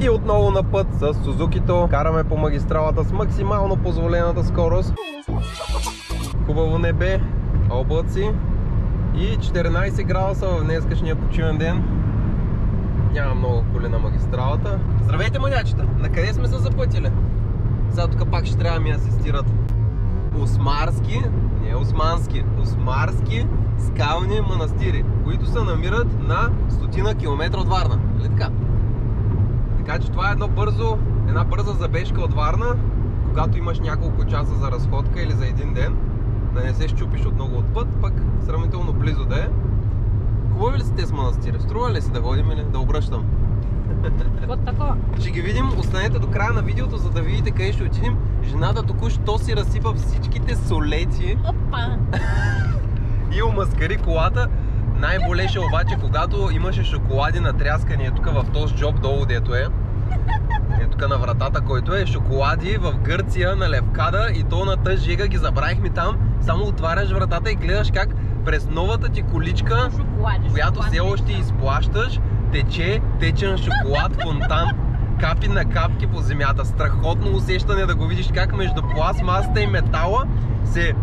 И отново на път с Сузукито. Караме по магистралата с максимално позволената скорост. Хубаво небе, облаци и 14 градуса в днескашния почивен ден. Няма много коли на магистралата. Здравейте, мънячета! Накъде сме се запътили? Сега тук пак ще трябва да ми асистират. Осмарски, не османски, осмарски скални манастири, които се намират на 100 км от Варна. Нали така? Така че това е една бърза забежка от Варна, когато имаш няколко часа за разходка или за един ден, да не се щупиш от много от път, пък сравнително близо да е. Хубави ли са тези манастири? Струва ли си да ходим или да обръщам? Вот такова. Ще ги видим, останете до края на видеото, за да видите къде ще отидем. Жената току-що си разсипа всичките солети. Опа! И омаскари колата. Най-болеше обаче, когато имаше шоколади натряскани тук в този джоб долу, дето е. Тук на вратата, който е шоколади в Гърция на Левкада и то на тъж жега ги забравихме там. Само отваряш вратата и гледаш как през новата ти количка, която все още изплащаш, тече течен шоколад, фонтан, капи на капки по земята. Страхотно усещане да го видиш как между пластмасата и метала се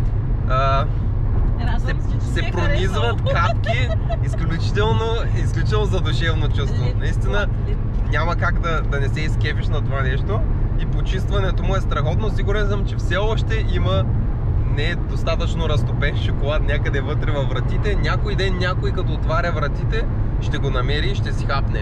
пронизват капки. Изключително задушевно чувство. Наистина няма как да не се изкефиш на това нещо. И почистването му е страхотно. Сигурен съм, че все още има не е достатъчно разтопен шоколад някъде вътре във вратите. Някой ден някой като отваря вратите ще го намери и ще си хапне.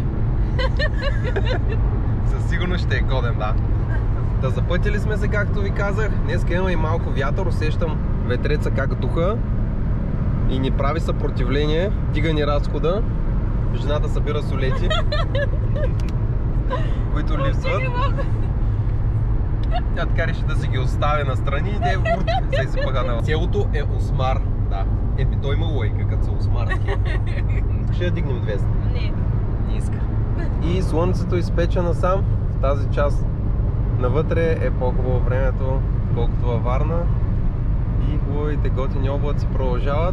Със сигурност ще е годен, да. Да, запътили сме се, както ви казах. Днеска има и малко вятър, усещам ветреца как духа и ни прави съпротивление, дига ни разхода. Жената събира солети, които липсват. Тя така реши да си ги остави настрани и те се изсипаха на... Селото е Осмар, да. Той има лойка, като са осмарски. Ще я дигнем 200. Не иска. И слънцето изпече насам. В тази част навътре е по-хубаво времето, колкото във Варна. И хубавите готини облаци продължават.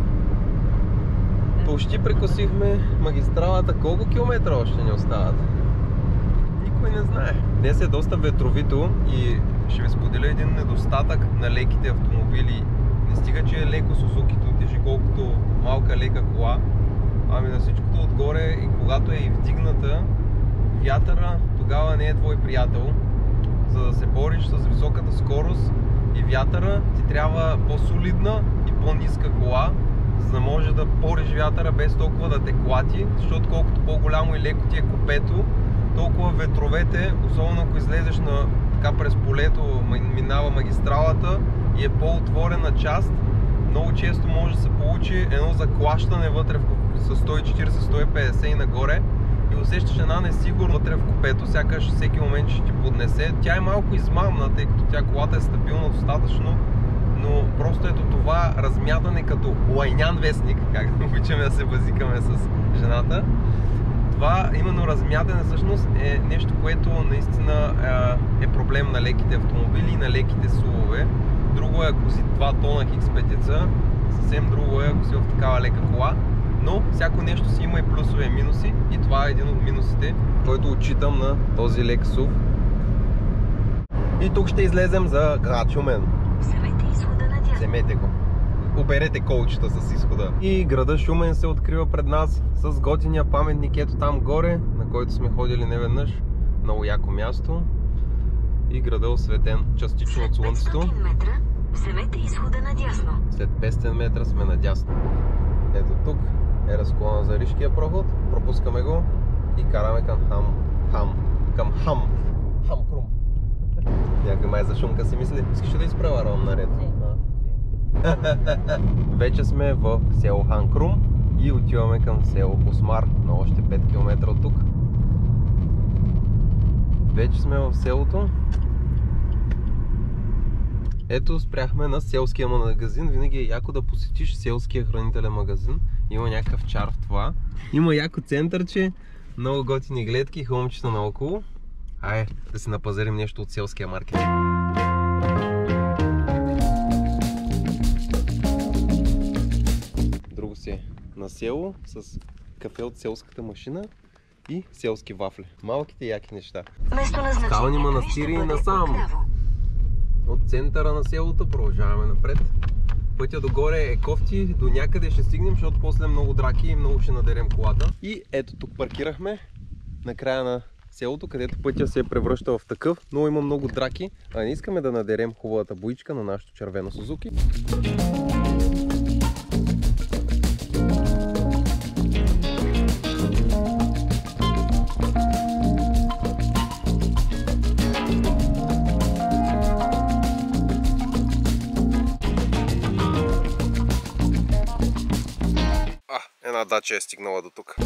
Почти прекосихме магистралата. Колко километра още ни остават? Никой не знае. Днес е доста ветровито и ще ви споделя един недостатък на леките автомобили. Не стига, че е леко Сузукито, тежи колкото малка лека кола. Ами на всичкото отгоре и когато е и вдигната, вятъра тогава не е твой приятел. За да се бориш с високата скорост и вятъра, ти трябва по-солидна и по-ниска кола, за да може да пориш вятъра без толкова да те клати, защото колкото по-голямо и леко ти е копето, толкова ветровете, особено ако излезеш така през полето, минава магистралата и е по-отворена част, много често може да се получи едно заклащане вътре с 140-150 и нагоре и усещаш една несигурност вътре в купето, сякаш всеки момент ще ти поднесе. Тя е малко измамна, тъй като колата е стабилна достатъчно, но просто ето това размятане като лайнян вестник, как обичаме да се базикаме с жената. Това именно размятане всъщност е нещо, което наистина е проблем на леките автомобили и на леките сувове. Друго е ако си 2 тона X5, съвсем друго е ако си в такава лека кола. Но всяко нещо си има и плюсове и минуси и това е един от минусите, който отчитам на този лек SUV. И тук ще излезем за град Шумен. Вземете го. Оберете колчета с изхода. И града Шумен се открива пред нас с готиния паметник ето там горе, на който сме ходили неведнъж. Много яко място. И града е осветен частично от слънцето. Вземете изхода надясно. След 500 метра сме надясно. Ето тук е разклона за Ришкия проход. Пропускаме го и караме към Хамкрум. Някой май за шумка си мисли, искаш да изпреварвам наред? Вече сме в село Хамкрум и отиваме към село Осмар на още 5 км от тук. Вече сме в селото. Ето спряхме на селския магазин. Винаги е яко да посетиш селския хранителен магазин. Има някакъв чар в това. Има яко центърче, много готини гледки, хълмчета наоколо. Ай, да си напазарим нещо от селския маркетинг. Друго си е на село с кафе от селската машина и селски вафли. Малките яки неща. Местоназначение Скални манастири насам. От центъра на селото продължаваме напред. Пътя догоре е кофти, до някъде ще стигнем, защото после много драки и много ще надерем колата. И ето тук паркирахме на края на селото, където пътя се е превръща в такъв, но има много драки, а не искаме да надерем хубавата боичка на нашото червено Сузуки. Една дача е стигнала до тук.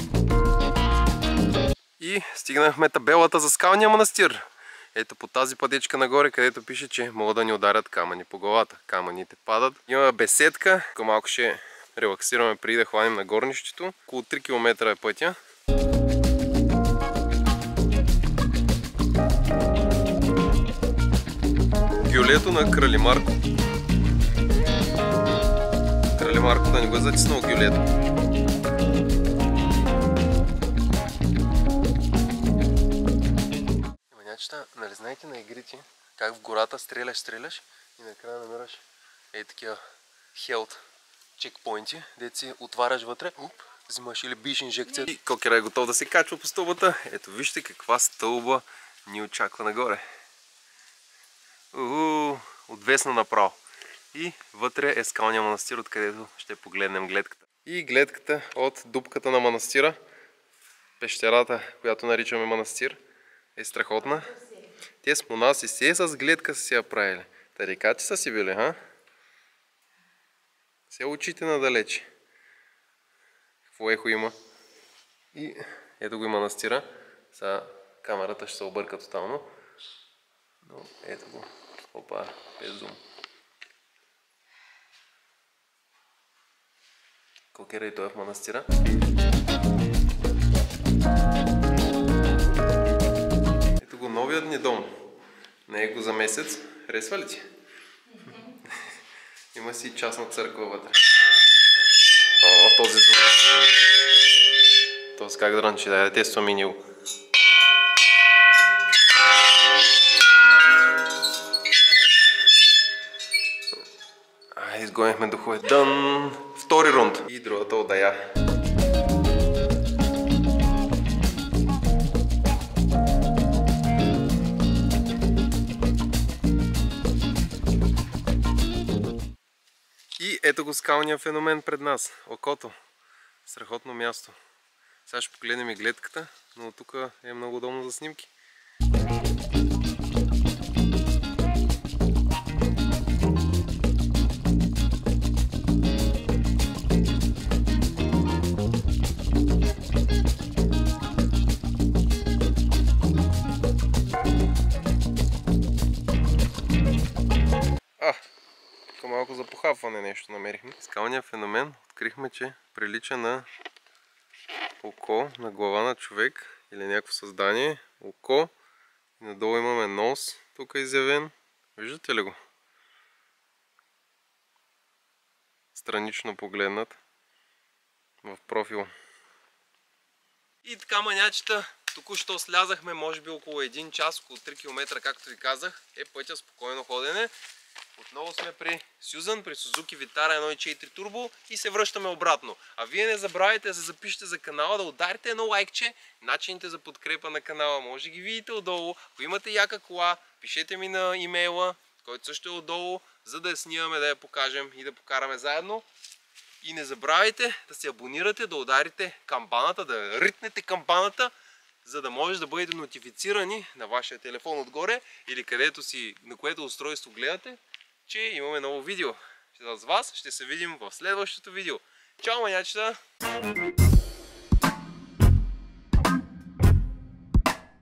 И стигнахме табелата за скалния манастир. Ето по тази пътечка нагоре, където пише, че могат да ни ударят камъни по главата. Камъните падат. Има беседка. Тук малко ще релаксираме преди да хванем на горнището. Около 3 км е пътя. Гюлето на Крали Марко. Крали Марко да не го е затиснал гюлето. Нали знаете на игрите, как в гората стреляш и накрая намираш такива хелт чекпоинти, дето си отваряш вътре, взимаш или биш инжекция и кокера е готов да се качва по стълбата. Ето вижте каква стълба ни очаква нагоре. Отвесна направо. И вътре е скалния манастир, откъдето ще погледнем гледката. И гледката от дупката на манастира, пещерата, която наричаме манастир, е страхотна. Те с монаси се с гледка са си я правили. Тарикати са си били, ха? Се учите надалече. Какво ехо има? И ето го и манастира. Сега камерата ще се обърка тотално. Но ето го. Опа, без зум. Кокера и той е в манастира. Ето го новият ни дом. Не е го за месец. Харесва ли ти? Има си частна църква вътре. О, този звук. Този как дрънчи, да тестваме него. Изгонихме духове. Дън! Втори рунд. И другата отдая. И ето го скалния феномен пред нас. Окото. Страхотно място. Сега ще погледнем и гледката, но тук е много удобно за снимки. Малко за похапване нещо намерихме. Скалния феномен открихме, че прилича на око на глава на човек или някакво създание. Око и надолу имаме нос, тук е изявен. Виждате ли го? Странично погледнат в профил. И така, манячета, току-що слязахме, може би около 1 час, около 3 км, както ви казах, е пътя спокойно ходене. Отново сме при Сюзан, при Suzuki Vitara 1.4 Turbo и се връщаме обратно. А вие не забравяйте да се запишете за канала, да ударите едно лайкче. Начините за подкрепа на канала може да ги видите отдолу. Ако имате яка кола, пишете ми на имейла, който също е отдолу, за да я снимаме, да я покажем и да покараме заедно. И не забравяйте да се абонирате, да ударите камбаната, да ритнете камбаната, за да може да бъдете нотифицирани на вашия телефон отгоре или където си, на което устройство гледате, че имаме ново видео. С вас ще се видим в следващото видео. Чао, манячета!